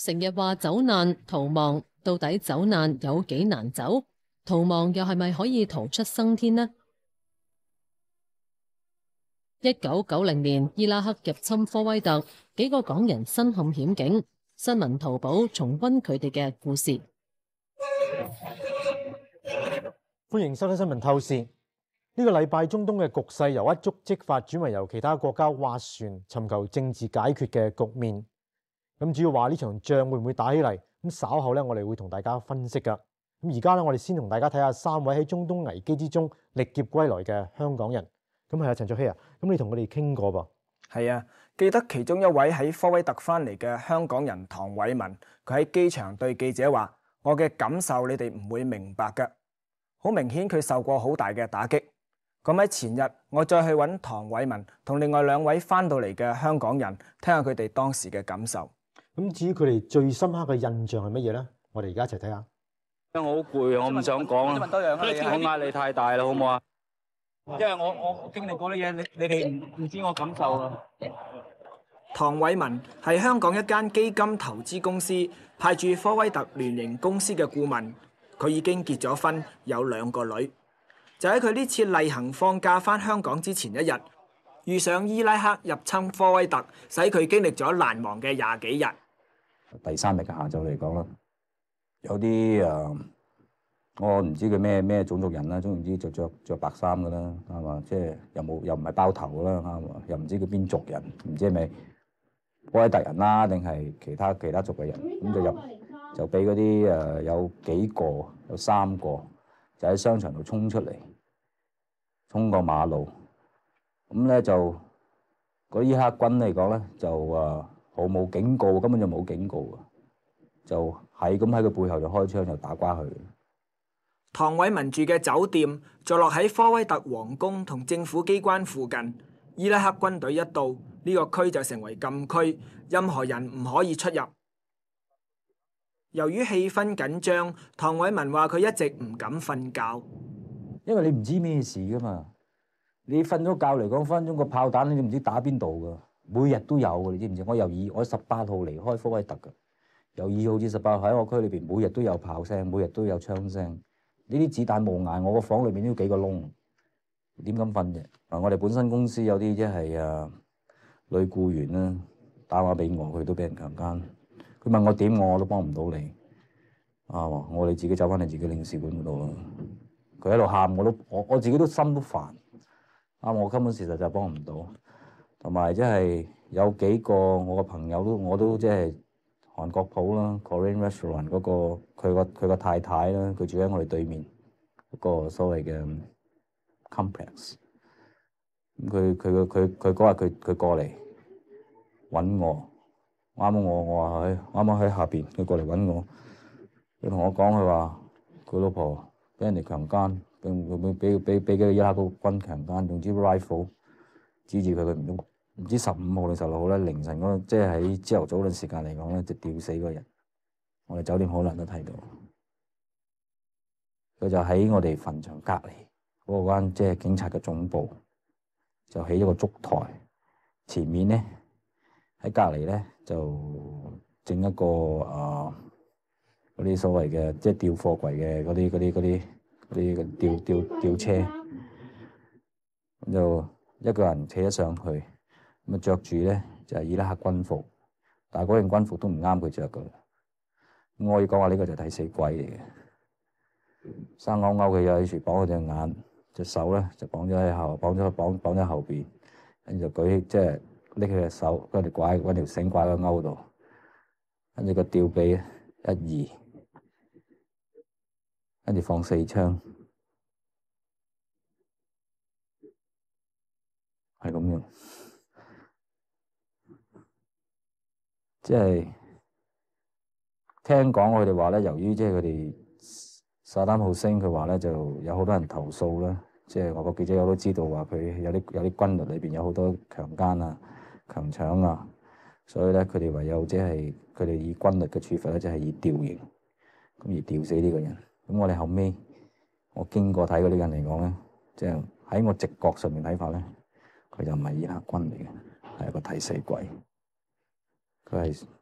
成日話走難逃亡，到底走難有幾難走？逃亡又係咪可以逃出生天呢？1990年伊拉克入侵科威特，幾個港人身陷險境。新聞掏寶重溫佢哋嘅故事。 歡迎收睇新聞透視。呢個禮拜中東嘅局勢由一觸即發轉為由其他國家斡旋尋求政治解決嘅局面。咁主要話呢場仗會唔會打起嚟？咁稍後咧，我哋會同大家分析噶。咁而家咧，我哋先同大家睇下三位喺中東危機之中歷劫歸來嘅香港人。咁係啊，陳卓希啊，咁你同我哋傾過噃？ 係啊，記得其中一位喺科威特翻嚟嘅香港人唐偉文，佢喺機場對記者話：我嘅感受你哋唔會明白㗎。好明顯佢受過好大嘅打擊。咁喺前日，我再去揾唐偉文同另外兩位翻到嚟嘅香港人，聽下佢哋當時嘅感受。 咁至於佢哋最深刻嘅印象係乜嘢咧？我哋而家一齊睇下。 我好攰，我唔想講啦。我壓力太大啦，好唔好啊？因為我經歷過啲嘢，你哋唔知我感受啊。 唐偉文係香港一間基金投資公司派駐科威特聯營公司嘅顧問，佢已經結咗婚，有2個女。就喺佢呢次例行放假返香港之前一日，遇上伊拉克入侵科威特，使佢經歷咗難忘嘅20幾日。 第3日嘅下晝嚟講啦，有啲我唔知佢咩種族人啦，總言之就着白衫噶啦，係嘛？即係又唔係包頭啦，係嘛？又唔知佢邊族人，唔知係咪科威特人啦，定係其他族嘅人，咁就俾嗰啲有幾個有3個就喺商場度衝出嚟，衝過馬路，咁咧就嗰伊拉克軍嚟講咧就毫無警告，根本就冇警告啊，就係咁喺佢背後就開槍就打瓜佢。 唐偉文住嘅酒店坐落喺科威特皇宮同政府機關附近，伊拉克軍隊一到，呢個區就成為禁區，任何人唔可以出入。由於氣氛緊張，唐偉文話佢一直唔敢瞓覺， 因為你唔知咩事噶嘛。你瞓咗覺嚟講，分鐘個炮彈你唔知打邊度噶，每日都有嘅，你知唔知？我18號離開科威特噶，由2號至18號喺我區裏邊，每日都有炮聲，每日都有槍聲。呢啲子彈冇眼，我個房裏面都有幾個窿，點敢瞓啫？我哋本身公司有啲即係女僱員啦，打話俾我，佢都俾人強姦。佢問我點，我都幫唔到你。我哋自己走翻嚟自己領事館嗰度咯。佢喺度喊，我自己都心都煩。我根本事實就幫唔到。同埋即係有幾個我個朋友我都即係韓國鋪啦 ，Korean restaurant 嗰個佢個太太啦，佢住喺我哋對面嗰個所謂嘅 complex。佢嗰日佢過嚟揾我，我話佢啱啱喺下邊，佢過嚟揾我，佢同我講佢話佢老婆俾人哋強姦，俾個伊拉克軍強姦，用支 rifle 指住佢唔知15號定16號咧凌晨嗰即係喺朝頭早嗰陣時間嚟講咧，就吊死個人。我哋酒店好多人都睇到，佢就喺我哋墳場隔離嗰個間即係警察嘅總部，就起咗個燭台，前面咧喺隔離咧就整一個嗰啲所謂嘅即係吊貨櫃嘅嗰啲吊車，咁就一個人企咗上去。咁着住咧就係伊拉克軍服，但係嗰件軍服都唔啱佢着噶。我可以講話呢個就係替死鬼嚟嘅，生勾勾嘅有處綁佢隻眼，隻手咧就綁咗後邊，跟住就舉即係拎佢隻手，跟住揾條繩掛喺個勾度，跟住個吊臂一移，跟住放4槍，係咁樣。即係聽講佢哋話咧，由於即係佢哋薩達姆豪星，佢話咧就有好多人投訴啦。即係外國記者我都知道話佢有啲軍律裏邊有好多強姦啊、強搶啊，所以咧佢哋唯有即係佢哋以軍律嘅處罰咧，就係以吊刑，咁而吊死呢個人。咁我哋後尾我經過睇嗰啲人嚟講咧，即係喺我直覺上面睇法咧，佢就唔係伊拉克軍嚟嘅，係一個替死鬼。佢係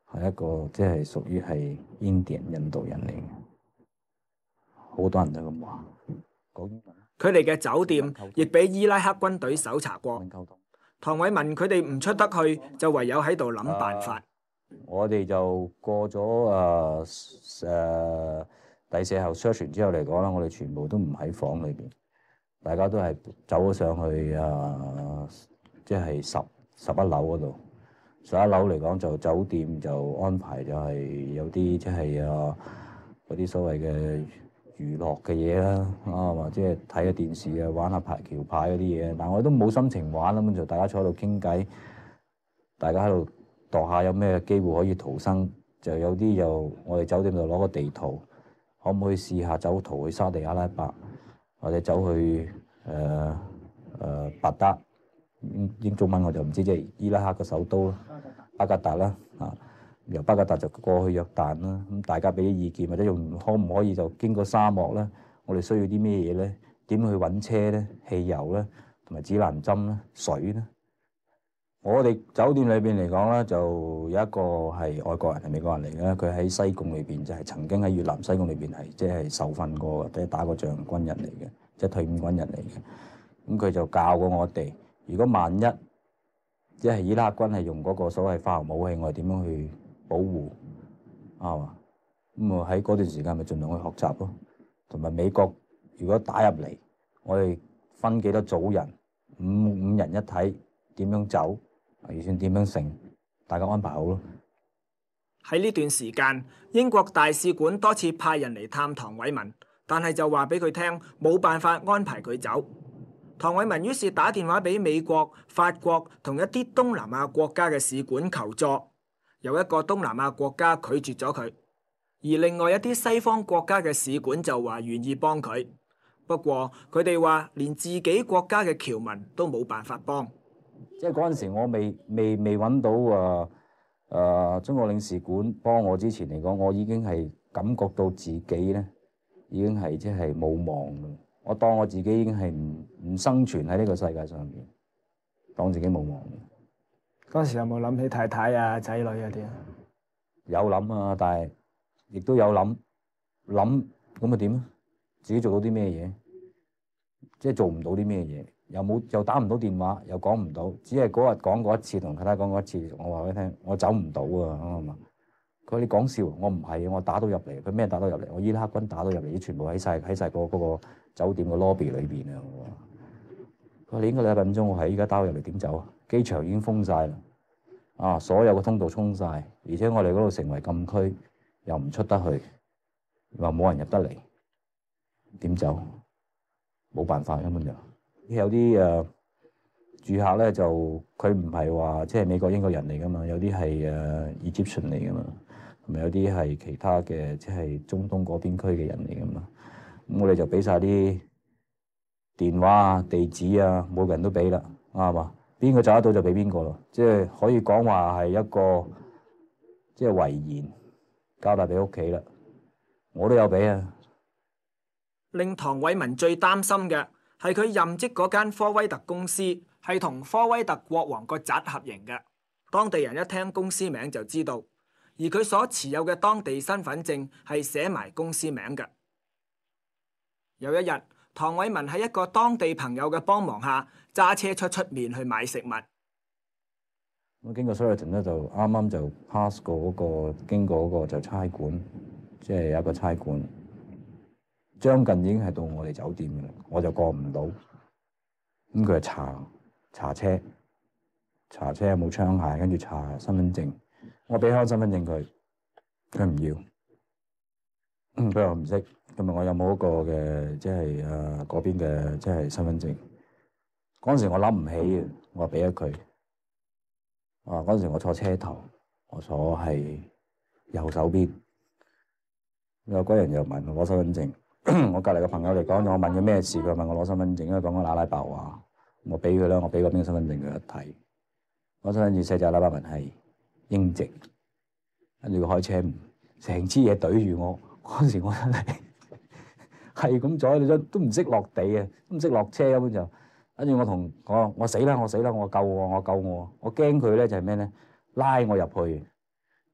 係一個即係屬於係印度人嚟嘅，好多人都咁話。講英文。 佢哋嘅酒店亦俾伊拉克軍隊搜查過。 溝通。 唐偉文佢哋唔出得去，就唯有喺度諗辦法。 我哋就過咗第4後 search 完之後嚟講啦，我哋全部都唔喺房裏邊，大家都係走咗上去即係11樓嗰度。11樓嚟講就酒店就安排就係有啲即係嗰啲所謂嘅娛樂嘅嘢啦，或者係睇下電視啊，玩下排橋牌嗰啲嘢。但我都冇心情玩，咁就大家坐喺度傾偈，大家喺度度下有咩機會可以逃生。就有啲就我哋酒店就攞個地圖，可唔可以試下走逃去沙地阿拉伯，或者走去巴德，英中文我就唔知，即係伊拉克嘅首都巴格達啦，由巴格達就過去約旦啦。咁大家俾啲意見，或者可唔可以就經過沙漠咧？我哋需要啲咩嘢咧？點去揾車咧？汽油咧，同埋指南針咧，水咧。我哋酒店裏邊嚟講咧，就有一個係外國人，係美國人嚟嘅。佢喺西貢裏邊，就係曾經喺越南西貢裏邊係即係受訓過嘅，即係打過仗軍人嚟嘅，即係退伍軍人嚟嘅。咁佢就教過我哋，如果萬一即係伊拉克軍係用嗰個所謂化學武器，我哋點樣去保護啊嘛？咁喺嗰段時間咪盡量去學習咯。同埋美國如果打入嚟，我哋分幾多組人，五人一體，點樣走？預算點樣成？大家安排好咯。 喺呢段時間，英國大使館多次派人嚟探唐偉文，但係就話俾佢聽冇辦法安排佢走。唐偉文於是打電話俾美國、法國同一啲東南亞國家嘅使館求助，有一個東南亞國家拒絕咗佢，而另外一啲西方國家嘅使館就話願意幫佢。不過佢哋話連自己國家嘅僑民都冇辦法幫。 即係嗰陣時，我未揾到中國領事館幫我之前嚟講，我已經係感覺到自己咧已經係即係冇望嘅。我當我自己已經係唔生存喺呢個世界上面，當自己冇望。 嗰時有冇諗起太太啊、仔女嗰啲啊？ 有諗啊，但係亦都有諗咁咪點啊？自己做到啲咩嘢？即係做唔到啲咩嘢？又打唔到電話，又講唔到，只係嗰日講過一次，同太太講過一次。我話俾你聽，我走唔到啊！佢話你講笑，我唔係，我打到入嚟。佢咩打到入嚟？我伊拉克軍打到入嚟，全部喺晒嗰個酒店個 lobby 裏邊啊！佢話你應該禮拜5鐘，我係依家打到入嚟點走啊？機場已經封晒啦，所有嘅通道沖晒，而且我哋嗰度成為禁區，又唔出得去，話冇人入得嚟，點走？冇辦法，根本就有啲住客咧，就佢唔係話即係美國英國人嚟噶嘛，有啲係Egyptian 嚟噶嘛，同埋有啲係其他嘅即係中東嗰邊區嘅人嚟噶嘛。咁我哋就俾晒啲電話啊、地址啊，每個人都俾啦，啱嘛？邊個走得到就俾邊個咯，即係可以講話係一個即係遺言交代俾屋企啦。我都有俾啊。 令唐偉文最擔心嘅係佢任職嗰間科威特公司係同科威特國王個侄合營嘅，當地人一聽公司名就知道，而佢所持有嘅當地身份證係寫埋公司名嘅。有一日，唐偉文喺一個當地朋友嘅幫忙下，揸車出面去買食物。 咁經過 Sheraton 咧，就啱啱就 pass 過嗰個，經過嗰個就差館，即係有一個差館。將近已經係到我哋酒店嘅啦，我就過唔到。咁佢就查車有冇槍械，跟住查身份證。我俾開身份證佢唔要。佢又唔識，咁問我有冇一個嘅即係嗰邊嘅即係身份證。嗰陣時我諗唔起嘅，我話俾咗佢。嗰陣時我坐車頭，我坐係右手邊。有個人又問我攞身份證。我隔離嘅朋友嚟講，我問佢咩事，佢問我攞身份證，因為講緊阿拉伯話，我俾佢啦，我俾嗰邊嘅身份證佢一睇，我身份證寫住阿拉伯文係英籍，跟住佢開車，成支嘢懟住我，嗰陣時我真係咁坐喺度都唔識落地啊，都唔識落車根本就，跟住我死啦，我救我驚佢咧就係咩咧，拉我入去，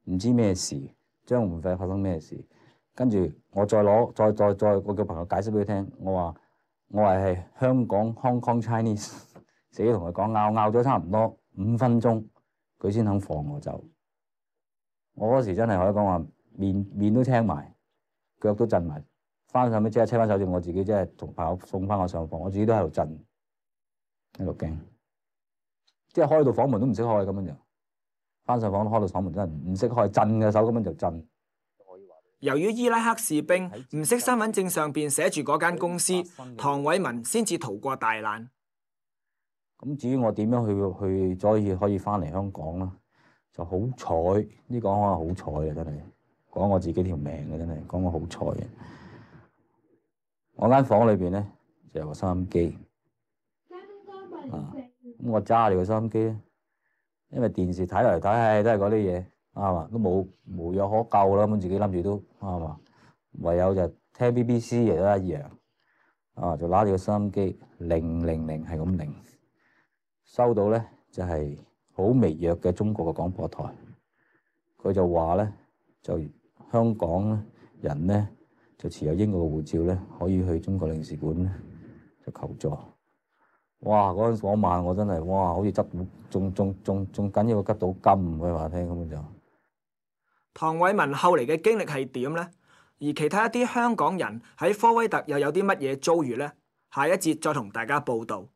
唔知咩事，張援費發生咩事，跟住我再攞再我叫朋友解釋俾佢聽，我話係香港 Hong Kong Chinese， 自己同佢講拗咗差唔多5分鐘，佢先肯放我走。我嗰時真係可以講話面都青埋，腳都震埋，翻上尾即刻車翻手，我自己即係同朋友送翻我上房，我自己都喺度震，喺度驚，即係開到房門都唔識開咁樣就，翻上房開到房門真係唔識開，震嘅手咁樣就震。 由於伊拉克士兵唔識身份證上邊寫住嗰間公司，唐偉文先至逃過大難。 咁至於我點樣去所以可以翻嚟香港啦，就好彩，呢講可能好彩嘅真係，講我自己條命嘅真係，講我好彩嘅。我間房裏邊咧就有個收音機，咁我揸住個收音機咧，因為電視睇嚟睇去都係嗰啲嘢，啱嘛，都無藥可救啦，咁自己諗住都啱嘛，唯有就聽 BBC 亦都一樣，就攞住個收音機000係咁0，收到咧就係好微弱嘅中國嘅廣播台，佢就話咧就香港人咧就持有英國嘅護照咧，可以去中國領事館咧就求助。哇！嗰晚我真係哇，好似執仲緊要過執到金，佢話聽根本就。 唐偉文後嚟嘅經歷係點呢？而其他一啲香港人喺科威特又有啲乜嘢遭遇呢？下一節再同大家報道。